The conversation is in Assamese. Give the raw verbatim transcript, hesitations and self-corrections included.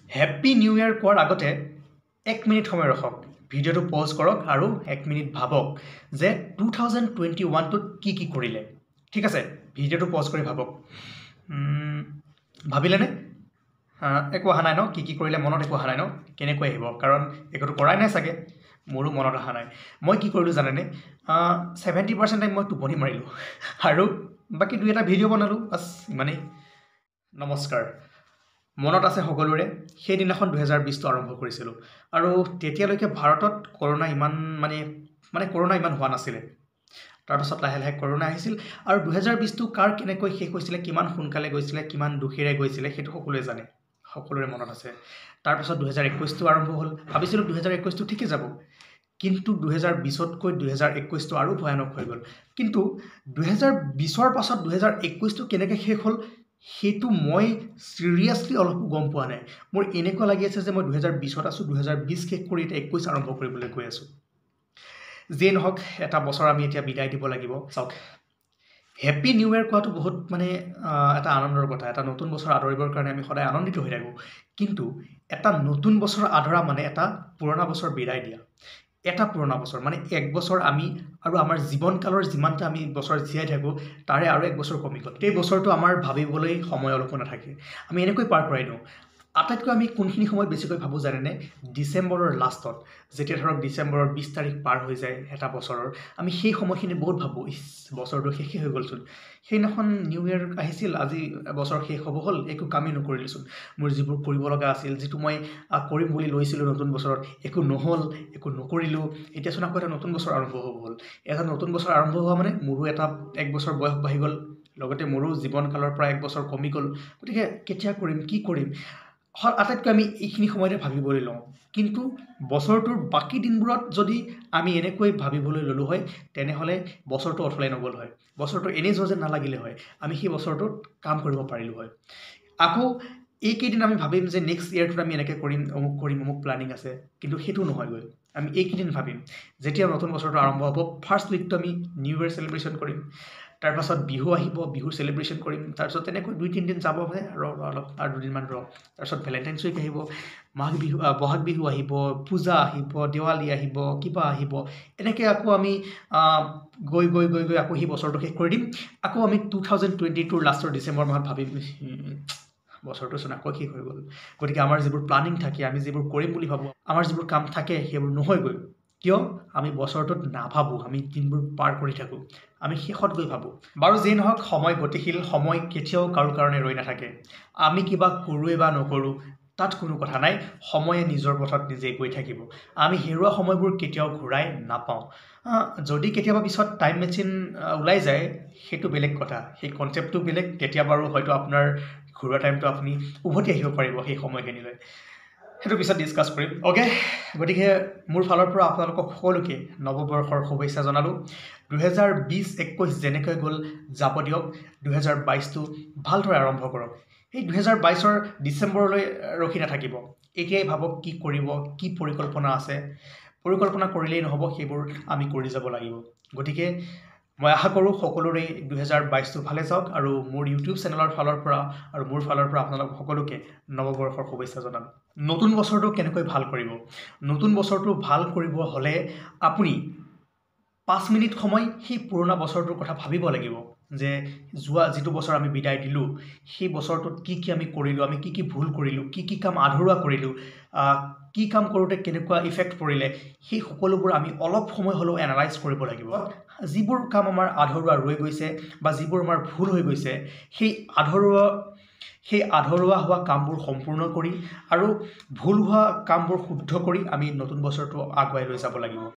হেপ্পী নিউ ইয়াৰ কোৱাৰ আগতে এক মিনিট সময় ৰখক, ভিডিঅ'টো পজ কৰক আৰু এক মিনিট ভাবক যে টু থাউজেণ্ড টুৱেণ্টি ওৱানটোত কি কি কৰিলে। ঠিক আছে, ভিডিঅ'টো পজ কৰি ভাবক। ভাবিলেনে? একো অহা নাই ন? কি কি কৰিলে মনত একো অহা নাই ন? কেনেকৈ আহিব? কাৰণ একোতো কৰাই নাই চাগে। মোৰো মনত অহা নাই। মই কি কৰিলোঁ জানেনে? ছেভেণ্টি পাৰ্চেণ্ট টাইম মই টোপনি মাৰিলোঁ আৰু বাকী দুই এটা ভিডিঅ' বনালোঁ, বাছ ইমানেই। নমস্কাৰ। মনত আছে সকলোৰে সেইদিনাখন দুহেজাৰ বিছটো আৰম্ভ কৰিছিলোঁ আৰু তেতিয়ালৈকে ভাৰতত কৰোণা ইমান মানে মানে কৰোণা ইমান হোৱা নাছিলে। তাৰপাছত লাহে লাহে কৰোণা আহিছিল আৰু দুহেজাৰ বিছটো কাৰ কেনেকৈ শেষ হৈছিলে, কিমান সোনকালে গৈছিলে, কিমান দুখেৰে গৈছিলে সেইটো সকলোৱে জানে, সকলোৰে মনত আছে। তাৰপাছত দুহেজাৰ একৈছটো আৰম্ভ হ'ল। ভাবিছিলোঁ দুহেজাৰ একৈছটো ঠিকে যাব, কিন্তু দুহেজাৰ বিছতকৈ দুহেজাৰ একৈছটো আৰু ভয়ানক হৈ গ'ল। কিন্তু দুহেজাৰ বিছৰ পাছত দুহেজাৰ একৈছটো কেনেকৈ শেষ হ'ল সেইটো মই চিৰিয়াছলি অলপো গম পোৱা নাই। মোৰ এনেকুৱা লাগি আছে যে মই দুহেজাৰ বিছত আছোঁ, দুহেজাৰ বিছ শেষ কৰি এতিয়া একৈছ আৰম্ভ কৰিবলৈ গৈ আছোঁ। যিয়ে নহওক, এটা বছৰ আমি এতিয়া বিদায় দিব লাগিব। চাওক, হেপ্পী নিউ ইয়াৰ কোৱাটো বহুত মানে এটা আনন্দৰ কথা। এটা নতুন বছৰ আদৰিবৰ কাৰণে আমি সদায় আনন্দিত হৈ থাকোঁ, কিন্তু এটা নতুন বছৰ আদৰা মানে এটা পুৰণা বছৰ বিদায় দিয়া। এটা পুৰণা বছৰ মানে এক বছৰ আমি আৰু আমাৰ জীৱনকালৰ যিমানটা আমি বছৰ জীয়াই থাকোঁ তাৰে আৰু এক বছৰ কমি গ'ল। সেই বছৰটো আমাৰ ভাবিবলৈ সময় অলপো নাথাকে, আমি এনেকৈ পাৰ কৰাই দিওঁ। আটাইতকৈ আমি কোনখিনি সময়ত বেছিকৈ ভাবোঁ জানেনে? ডিচেম্বৰৰ লাষ্টত, যেতিয়া ধৰক ডিচেম্বৰৰ বিছ তাৰিখ পাৰ হৈ যায় এটা বছৰৰ, আমি সেই সময়খিনি বহুত ভাবোঁ, ইছ বছৰটো শেষেই হৈ গ'লচোন। সেইদিনাখন নিউ ইয়াৰ আহিছিল, আজি বছৰ শেষ হ'ব হ'ল, একো কামেই নকৰিলোচোন। মোৰ যিবোৰ কৰিব লগা আছিল, যিটো মই কৰিম বুলি লৈছিলোঁ নতুন বছৰত, একো নহ'ল, একো নকৰিলোঁ। এতিয়াচোন আকৌ এটা নতুন বছৰ আৰম্ভ হ'ব হ'ল। এটা নতুন বছৰ আৰম্ভ হোৱা মানে মোৰো এটা এক বছৰ বয়স বাঢ়ি গ'ল, লগতে মোৰো জীৱনকালৰ পৰা এক বছৰ কমি গ'ল। গতিকে কেতিয়া কৰিম, কি কৰিম, আটাইতকৈ আমি এইখিনি সময়তে ভাবিবলৈ লওঁ। কিন্তু বছৰটোৰ বাকী দিনবোৰত যদি আমি এনেকৈ ভাবিবলৈ ল'লোঁ হয়, তেনেহ'লে বছৰটো অথলে নগ'ল হয়, বছৰটো এনেই যোৱা যেন নালাগিলে হয়, আমি সেই বছৰটোত কাম কৰিব পাৰিলোঁ হয়। আকৌ এইকেইদিন আমি ভাবিম যে নেক্সট ইয়েৰটোত আমি এনেকৈ কৰিম, অমুক কৰিম, অমুক প্লানিং আছে, কিন্তু সেইটো নহয়গৈ। আমি এইকেইদিন ভাবিম, যেতিয়া নতুন বছৰটো আৰম্ভ হ'ব, ফাৰ্ষ্ট উইকটো আমি নিউ ইয়েৰ চেলিব্ৰেশ্যন কৰিম, তাৰপাছত বিহু আহিব, বিহুৰ চেলিব্ৰেশ্যন কৰিম, তাৰপিছত তেনেকৈ দুই তিনিদিন যাব হয়, ৰ ৰ অলপ আৰু দুদিনমান ৰ, তাৰপিছত ভেলেণ্টাইন্স উইক আহিব, মাঘ বিহু বহাগ বিহু আহিব, পূজা আহিব, দেৱালী আহিব, কিবা আহিব, এনেকৈ আকৌ আমি গৈ গৈ গৈ গৈ আকৌ সেই বছৰটো শেষ কৰি দিম। আকৌ আমি টু থাউজেণ্ড টুৱেণ্টি টুৰ লাষ্টৰ ডিচেম্বৰ মাহত ভাবিম, বছৰটোচোন আকৌ শেষ হৈ গ'ল। গতিকে আমাৰ যিবোৰ প্লানিং থাকে, আমি যিবোৰ কৰিম বুলি ভাবোঁ, আমাৰ যিবোৰ কাম থাকে সেইবোৰ নহয়গৈ। কিয়? আমি বছৰটোত নাভাবোঁ, আমি দিনবোৰ পাৰ কৰি থাকোঁ, আমি শেষত গৈ ভাবোঁ। বাৰু যিয়ে নহওক, সময় গতিশীল, সময় কেতিয়াও কাৰো কাৰণে ৰৈ নাথাকে। আমি কিবা কৰোঁৱে বা নকৰোঁ তাত কোনো কথা নাই, সময়ে নিজৰ পথত নিজেই গৈ থাকিব। আমি হেৰুৱা সময়বোৰ কেতিয়াও ঘূৰাই নাপাওঁ। যদি কেতিয়াবা পিছত টাইম মেচিন ওলাই যায় সেইটো বেলেগ কথা, সেই কনচেপ্টটো বেলেগ, তেতিয়া বাৰু হয়তো আপোনাৰ ঘূৰোৱা টাইমটো আপুনি উভতি আহিব পাৰিব সেই সময়খিনিলৈ, সেইটো পিছত ডিছকাছ কৰিম। অ'কে, গতিকে মোৰ ফালৰ পৰা আপোনালোকক সকলোকে নৱবৰ্ষৰ শুভেচ্ছা জনালোঁ। দুহেজাৰ বিছ একৈছ যেনেকৈ গ'ল যাব দিয়ক, দুহেজাৰ বাইছটো ভালদৰে আৰম্ভ কৰক। সেই দুহেজাৰ বাইছৰ ডিচেম্বৰলৈ ৰখি নাথাকিব, এতিয়াই ভাবক কি কৰিব, কি পৰিকল্পনা আছে। পৰিকল্পনা কৰিলেই নহ'ব, সেইবোৰ আমি কৰি যাব লাগিব। গতিকে মই আশা কৰোঁ সকলোৰে দুহেজাৰ বাইছটো ভালে যাওক, আৰু মোৰ ইউটিউব চেনেলৰ ফালৰ পৰা আৰু মোৰ ফালৰ পৰা আপোনালোক সকলোকে নৱবৰ্ষৰ শুভেচ্ছা জনালোঁ। নতুন বছৰটো কেনেকৈ ভাল কৰিব? নতুন বছৰটো ভাল কৰিব হ'লে আপুনি পাঁচ মিনিট সময় সেই পুৰণা বছৰটোৰ কথা ভাবিব লাগিব, যে যোৱা যিটো বছৰ আমি বিদায় দিলোঁ, সেই বছৰটোত কি কি আমি কৰিলোঁ, আমি কি কি ভুল কৰিলোঁ, কি কি কাম আধৰুৱা কৰিলোঁ, কি কাম কৰোঁতে কেনেকুৱা ইফেক্ট পৰিলে, সেই সকলোবোৰ আমি অলপ সময় হ'লেও এনালাইজ কৰিব লাগিব। যিবোৰ কাম আমাৰ আধৰুৱা ৰৈ গৈছে বা যিবোৰ আমাৰ ভুল হৈ গৈছে, সেই আধৰুৱা সেই আধৰুৱা হোৱা কামবোৰ সম্পূৰ্ণ কৰি আৰু ভুল হোৱা কামবোৰ শুদ্ধ কৰি আমি নতুন বছৰটো আগুৱাই লৈ যাব লাগিব।